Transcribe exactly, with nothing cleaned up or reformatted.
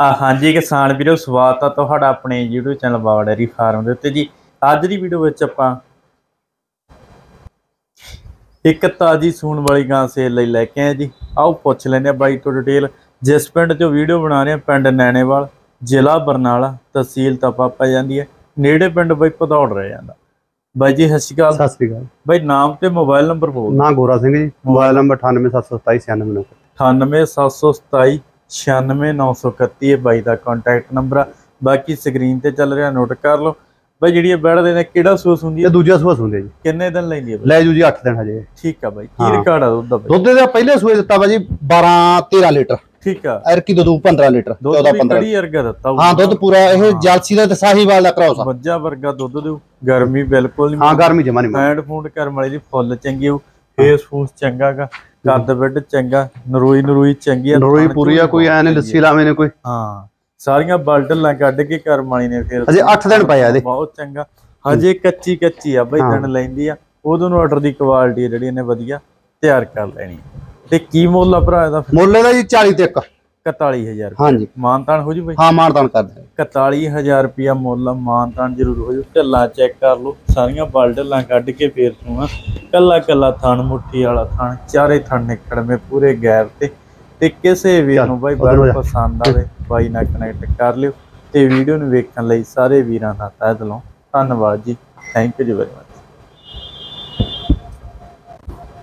हाँ जी किसान वीरो स्वागत है तुहाडा अपने YouTube channel Baba dairy farm के उत्ते जी। अज की वीडियो विच आपां एक ताजी सूण वाली गां सेल लई लैके आए जी। आओ पुछ लैंदे बाई तो डिटेल। जिस पिंड चो वीडियो बना रहे हैं पिंड नैणेवाल जिला बरनाला तहसील तपा पै जांदी है। नेड़े पिंड बाई भदौड़ रह जांदा। बाई जी सत श्री अकाल। सत श्री अकाल बाई नाम ते मोबाइल नंबर बोल। ना गोरा सिंह जी, मोबाइल नंबर अठानवे सत्त सौ सताई छियानवे नौ अठानवे सत्त सौ सताई छियानवे नौ सौ इकत्ती है बाई का कॉन्टैक्ट नंबर आ। बाकी स्क्रीन ते चल रहा नोट कर लो। बाई जी बैठ देने किहड़ा सूआ सुंदी है? दूजा सूआ सुंदे जी। किन्ने दिन लैंदी है? ले जू जी अठ दिन हजे। ठीक है बाई। की रिकॉर्ड है दुध दा? दुध दा पहले सूए दित्ता बाजी बारह तेरह लीटर। ठीक है। एरकी दुध पंद्रह लीटर चौदह पंद्रह वर्गा दित्ता। हां दुध पूरा ये जालसी दा ते साहीवाल दा क्रॉस आ। मज्जा वर्गा दुध दे। गर्मी बिल्कुल नहीं। हां गर्मी जमा नहीं। हैंड फूड करम वाली दी फुल चंगी हो। फेस फूस चंगा का कद बिड चंगा नरोई नरोई चंगी है। नरोई पूरी आ कोई ऐ नहीं लस्सी लावे ने कोई। हां सारियां बाल्टलां कढ के करम वाली ने फिर अजे आठ दिन पए आ दे। बहुत चंगा हजे कच्ची कच्ची आ बई दिन लैंदी आ। उदों ਨੂੰ ਆਰਡਰ ਦੀ ਕੁਆਲਿਟੀ ਜਿਹੜੀ ਇਹਨੇ ਵਧੀਆ ਤਿਆਰ ਕਰ ਲੈਣੀ। ਤੇ ਕੀ ਮੁੱਲ ਆ ਭਰਾ ਇਹਦਾ? ਮੁੱਲ ਇਹਦਾ ਜੀ ਚਾਲੀ ਤੇ ਇੱਕ इकताली हजार। हाँ जी मानतान हो जू भाई? हाँ मानतान कर दे। इकताली हजार रुपया मुल मानतान जरूर हो जू। ढिल्ला चेक कर लो सारियां बल ढिल्ला कढ़ के फिर सूना कला कला थन मुट्ठी वाला थन चारे थन निकड़मे पूरे गैप ते ते किसी भी नूं भाई बड़ा पसंद आवे बाई नाल कनैक्ट कर लियो। ते वीडियो नूं वेखण लई सारे वीरां दा तहे दिलों धन्नवाद जी। थैंक यू जी वेरी मच।